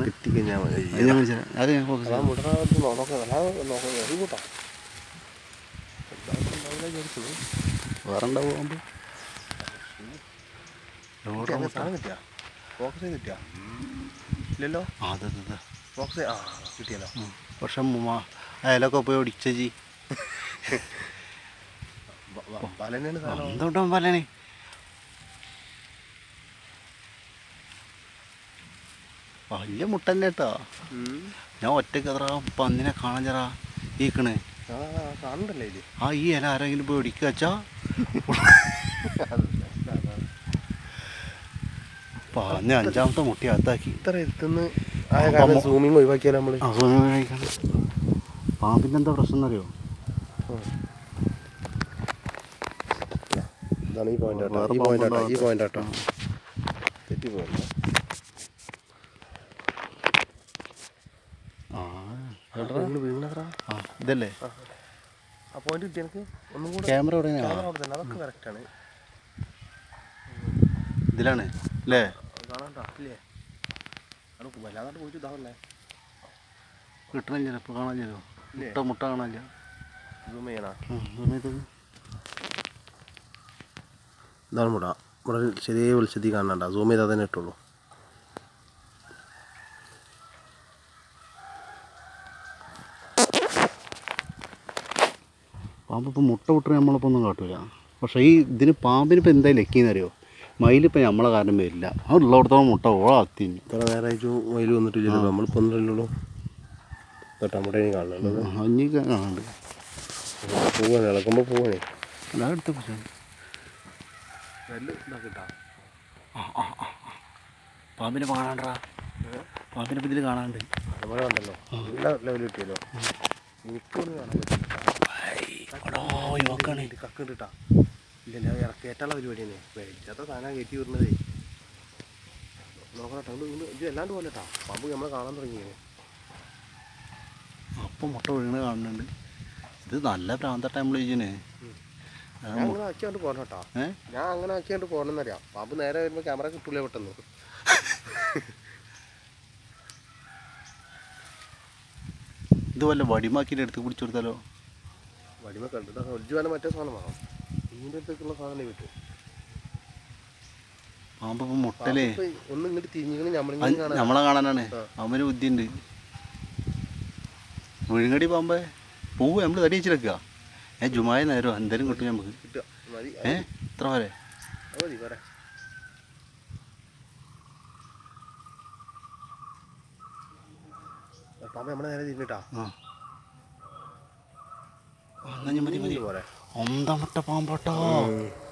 കിട്ടിക്കഴിഞ്ഞാൽ വേറെ ഉണ്ടാവുമ്പോൾ സാധനം കിട്ടിയാ ഫോക്കസ് കിട്ടിയാ ഇല്ലല്ലോ അതെ ഫോക്കസ് കിട്ടിയല്ലോ പക്ഷെ അയലൊക്കെ പോയി ഒടിച്ചി എന്തുകൊണ്ടാ പലനെ വലിയ മുട്ട തന്നെ കേട്ടോ ഞാൻ ഒറ്റക്ക് എത്ര പന്നിനെ കാണാൻ ചേറാ ഈക്കണ് കാണണ്ടല്ലേ ഇത് ആ ഈ ഇല ആരെങ്കിലും പോയി ഒടിക്കുക വെച്ചാ പന്നി അഞ്ചാമത്തെ മുട്ടി അകത്താക്കി ഇത്ര എത്തുന്ന സൂമിങ് ഒഴിവാക്കിയാലോ നമ്മള് പാമ്പിൻ്റെ എന്താ പ്രശ്നം എന്നറിയോ ഇതാണ് ഈ പോയിന്റ് ഈ പോയിന്റ് ഈ പോയിന്റ് ആട്ടോ തെറ്റി പോയില്ല ഇതല്ലേ ആ പോയിന്റ് കിട്ടി എനിക്ക് ഒന്നും കൂടെ ക്യാമറ അവിടെ തന്നെ അതൊക്കെ കറക്റ്റാണ് ഇതിലാണ് അല്ലേ കാണാട്ടോ ഇല്ലേ അത് വല്ലാതെ പോയിട്ട് ഇതാവല്ലേ കിട്ടണില്ല ഇപ്പോൾ കാണാനില്ലല്ലോ മുട്ട കാണാനില്ല സൂം ചെയ്യണോ ഇതാണ് മുട ഇവിടെ ചെറിയ വെളിച്ചത്തിൽ കാണണ്ട സൂം ചെയ്താൽ തന്നെ ഇട്ടുള്ളൂ പാമ്പ് ഇപ്പോൾ മുട്ട വിട്ട് നമ്മളിപ്പോൾ ഒന്നും കാട്ടില്ല പക്ഷേ ഈ ഇതിന് പാമ്പിന് ഇപ്പോൾ എന്തായാലും ലക്കിയെന്നറിയോ മയിലിപ്പോൾ നമ്മളെ കാരണം വരില്ല ആ ഉള്ളിടത്തോളം മുട്ട ഓളാത്തി ഇത്ര നേരമായിട്ട് മയിൽ വന്നിട്ടില്ലല്ലോ നമ്മളിപ്പോൾ ഒന്നുമില്ലല്ലോ നമ്മുടെ കാണുന്നുള്ളത് അഞ്ഞി കാണാണ്ട് പോവാണ് ഇളക്കുമ്പോൾ പോവാണേ അല്ലാതെ എടുത്ത പക്ഷേ പാമ്പിനെ കാണാണ്ടാ പാമ്പിനെ ഇതിൽ കാണാണ്ട് അതുപോലെ കണ്ടല്ലോ എല്ലാ ലെവൽ കിട്ടിയല്ലോ എനിക്കൊന്നും കാണാൻ പറ്റില്ല കക്കിട്ടാ ഇല്ല കയറ്റാനുള്ള പരിപാടിയാണ് വെച്ചാത്ത സാധനം കയറ്റി വരുന്നതേ നോക്കട്ടെ ഇത് എല്ലാണ്ട് പോലെട്ടാ പാമ്പ് നമ്മളെ കാണാൻ തുടങ്ങിയത് അപ്പം മുട്ട വീണ് കാണുന്നുണ്ട് ഇത് നല്ല പ്രാന്ത ടൈമിൽ ചെയ്യുന്നേ ഞാൻ അങ്ങനെ ആക്കിയാണ്ട് പോകണം കേട്ടോ ഞാൻ അങ്ങനെ ആക്കിയാണ്ട് പോകണമെന്നറിയാം പാമ്പ് നേരെ വരുമ്പോൾ ക്യാമറ കിട്ടൂലേ പെട്ടെന്ന് ഇത് വല്ല വടിമാക്കിയിട്ട് എടുത്ത് പിടിച്ചു കൊടുത്താലോ വടിമ കണ്ടിട്ട് ഒരിജുവാനും മറ്റേ സാധനമാണോ ഇതിൻ്റെ അടുത്തേക്കുള്ള സാധനം കിട്ടും പാമ്പ് ഇപ്പം മുട്ടലേ ഒന്ന് ഇങ്ങോട്ട് തിരിഞ്ഞിങ്ങനെ നമ്മളെ കാണാനാണ് അവന് ബുദ്ധിയുണ്ട് വിഴുങ്ങടി പാമ്പേ പോവുക നമ്മൾ തടി വെച്ചിരിക്കുക ജുമായ നേരോ എന്തായാലും കിട്ടും നമുക്ക് കിട്ടുക എത്ര വരെ മതി വരെ പാമ്പ് നമ്മളെ നേരെ തിരിഞ്ഞിട്ടാ മതി ഒന്നാം മുട്ട പാമ്പോട്ടോ